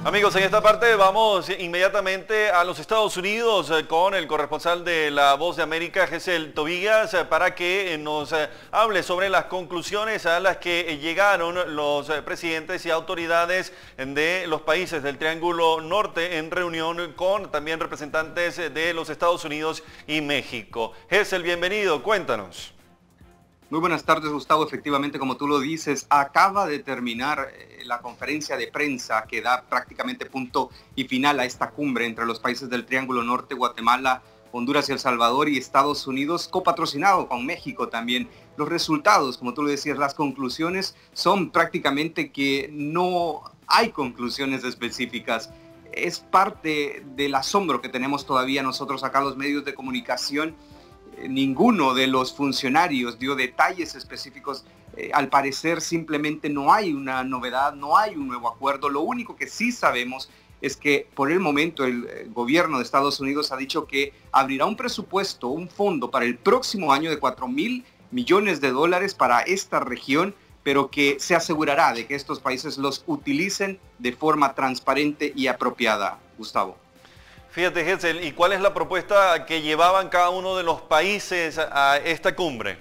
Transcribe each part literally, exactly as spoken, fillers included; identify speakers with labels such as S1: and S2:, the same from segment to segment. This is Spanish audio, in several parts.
S1: Amigos, en esta parte vamos inmediatamente a los Estados Unidos eh, con el corresponsal de La Voz de América, Gesell Tobías, eh, para que eh, nos eh, hable sobre las conclusiones a las que eh, llegaron los eh, presidentes y autoridades de los países del Triángulo Norte en reunión con también representantes eh, de los Estados Unidos y México. Gesell, bienvenido, cuéntanos.
S2: Muy buenas tardes, Gustavo. Efectivamente, como tú lo dices, acaba de terminar eh, la conferencia de prensa que da prácticamente punto y final a esta cumbre entre los países del Triángulo Norte, Guatemala, Honduras y El Salvador y Estados Unidos, copatrocinado con México también. Los resultados, como tú lo decías, las conclusiones son prácticamente que no hay conclusiones específicas. Es parte del asombro que tenemos todavía nosotros acá, los medios de comunicación. Ninguno de los funcionarios dio detalles específicos. Eh, al parecer simplemente no hay una novedad, no hay un nuevo acuerdo. Lo único que sí sabemos es que por el momento el, el gobierno de Estados Unidos ha dicho que abrirá un presupuesto, un fondo para el próximo año de cuatro mil millones de dólares para esta región, pero que se asegurará de que estos países los utilicen de forma transparente y apropiada. Gustavo.
S1: Fíjate, Gesell, ¿y cuál es la propuesta que llevaban cada uno de los países a esta cumbre?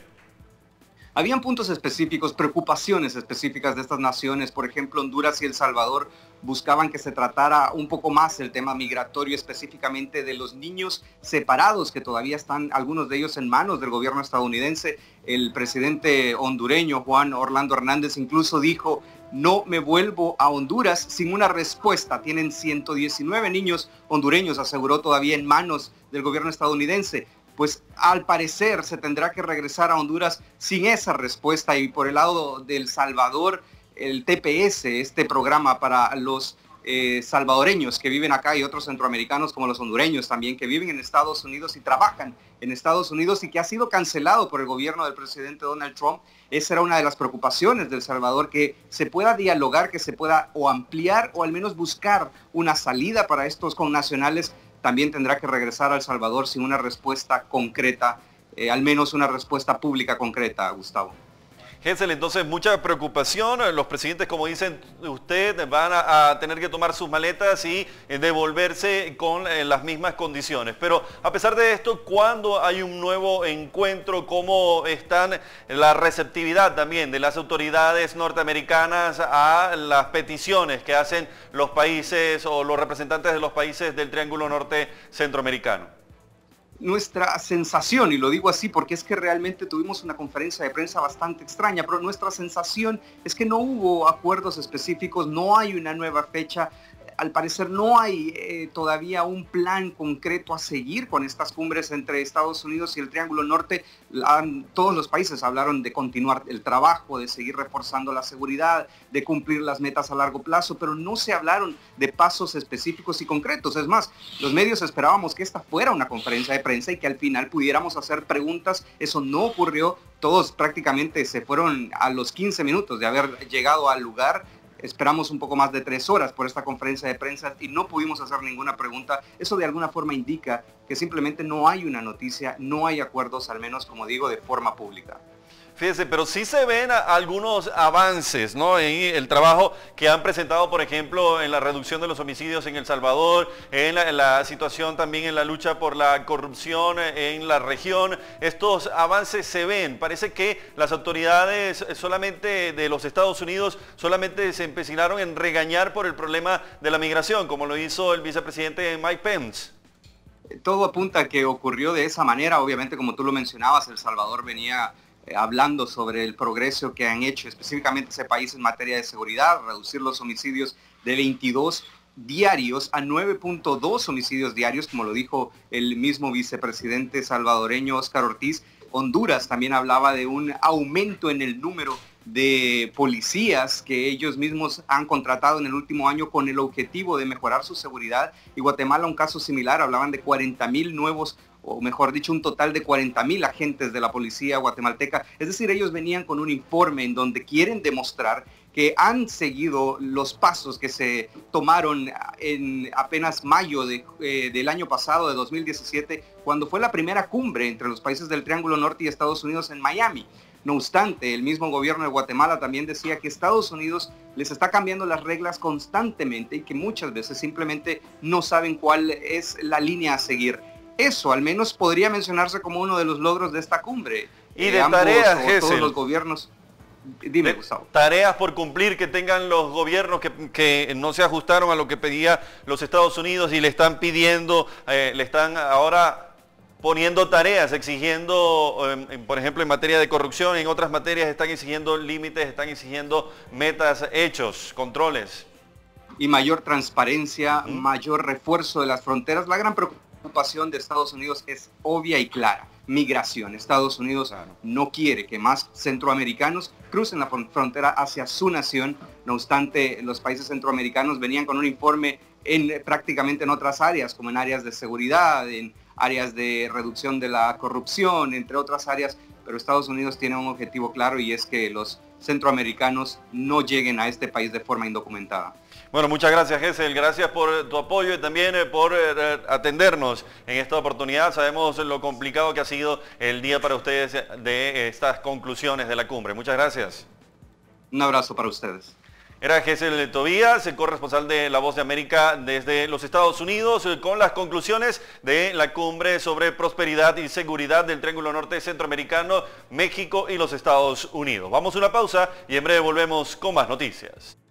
S2: Habían puntos específicos, preocupaciones específicas de estas naciones. Por ejemplo, Honduras y El Salvador buscaban que se tratara un poco más el tema migratorio, específicamente de los niños separados, que todavía están algunos de ellos en manos del gobierno estadounidense. El presidente hondureño, Juan Orlando Hernández, incluso dijo: no me vuelvo a Honduras sin una respuesta. Tienen ciento diecinueve niños hondureños, aseguró, todavía en manos del gobierno estadounidense. Pues al parecer se tendrá que regresar a Honduras sin esa respuesta. Y por el lado de El Salvador, el T P S, este programa para los eh, salvadoreños que viven acá y otros centroamericanos como los hondureños también, que viven en Estados Unidos y trabajan en Estados Unidos y que ha sido cancelado por el gobierno del presidente Donald Trump. Esa era una de las preocupaciones de El Salvador, que se pueda dialogar, que se pueda o ampliar o al menos buscar una salida para estos connacionales. También tendrá que regresar a El Salvador sin una respuesta concreta, eh, al menos una respuesta pública concreta, Gustavo.
S1: Gesell, entonces mucha preocupación. Los presidentes, como dicen usted, van a, a tener que tomar sus maletas y eh, devolverse con eh, las mismas condiciones. Pero a pesar de esto, ¿cuándo hay un nuevo encuentro? ¿Cómo están la receptividad también de las autoridades norteamericanas a las peticiones que hacen los países o los representantes de los países del Triángulo Norte Centroamericano?
S2: Nuestra sensación, y lo digo así porque es que realmente tuvimos una conferencia de prensa bastante extraña, pero nuestra sensación es que no hubo acuerdos específicos, no hay una nueva fecha. Al parecer no hay eh, todavía un plan concreto a seguir con estas cumbres entre Estados Unidos y el Triángulo Norte. Han, todos los países hablaron de continuar el trabajo, de seguir reforzando la seguridad, de cumplir las metas a largo plazo, pero no se hablaron de pasos específicos y concretos. Es más, los medios esperábamos que esta fuera una conferencia de prensa y que al final pudiéramos hacer preguntas. Eso no ocurrió. Todos prácticamente se fueron a los quince minutos de haber llegado al lugar. Esperamos un poco más de tres horas por esta conferencia de prensa y no pudimos hacer ninguna pregunta. Eso de alguna forma indica que simplemente no hay una noticia, no hay acuerdos, al menos, como digo, de forma pública.
S1: Fíjese, pero sí se ven algunos avances, ¿no? En el trabajo que han presentado, por ejemplo, en la reducción de los homicidios en El Salvador, en la, en la situación también en la lucha por la corrupción en la región. Estos avances se ven. Parece que las autoridades solamente de los Estados Unidos solamente se empecinaron en regañar por el problema de la migración, como lo hizo el vicepresidente Mike Pence.
S2: Todo apunta a que ocurrió de esa manera. Obviamente, como tú lo mencionabas, El Salvador venía hablando sobre el progreso que han hecho específicamente ese país en materia de seguridad, reducir los homicidios de veintidós diarios a nueve punto dos homicidios diarios, como lo dijo el mismo vicepresidente salvadoreño Óscar Ortiz. Honduras también hablaba de un aumento en el número de policías que ellos mismos han contratado en el último año con el objetivo de mejorar su seguridad. Y Guatemala, un caso similar, hablaban de cuarenta mil nuevos, o mejor dicho, un total de cuarenta mil agentes de la policía guatemalteca. Es decir, ellos venían con un informe en donde quieren demostrar que han seguido los pasos que se tomaron en apenas mayo de, eh, del año pasado, de dos mil diecisiete, cuando fue la primera cumbre entre los países del Triángulo Norte y Estados Unidos en Miami. No obstante, el mismo gobierno de Guatemala también decía que Estados Unidos les está cambiando las reglas constantemente y que muchas veces simplemente no saben cuál es la línea a seguir. Eso al menos podría mencionarse como uno de los logros de esta cumbre.
S1: Y de eh, tareas,
S2: ambos, todos los gobiernos. Dime, Gustavo.
S1: Tareas por cumplir que tengan los gobiernos que, que no se ajustaron a lo que pedía los Estados Unidos y le están pidiendo, eh, le están ahora poniendo tareas, exigiendo, eh, por ejemplo, en materia de corrupción, en otras materias están exigiendo límites, están exigiendo metas, hechos, controles.
S2: Y mayor transparencia, ¿Mm? mayor refuerzo de las fronteras. La gran preocupación de Estados Unidos es obvia y clara. Migración. Estados Unidos claro. no quiere que más centroamericanos crucen la frontera hacia su nación. No obstante, los países centroamericanos venían con un informe en prácticamente en otras áreas, como en áreas de seguridad, en áreas de reducción de la corrupción, entre otras áreas, pero Estados Unidos tiene un objetivo claro y es que los centroamericanos no lleguen a este país de forma indocumentada.
S1: Bueno, muchas gracias, Gesell. Gracias por tu apoyo y también por atendernos en esta oportunidad. Sabemos lo complicado que ha sido el día para ustedes de estas conclusiones de la cumbre. Muchas gracias.
S2: Un abrazo para ustedes.
S1: Era Gesell Tobías, el corresponsal de La Voz de América desde los Estados Unidos, con las conclusiones de la cumbre sobre prosperidad y seguridad del Triángulo Norte Centroamericano, México y los Estados Unidos. Vamos a una pausa y en breve volvemos con más noticias.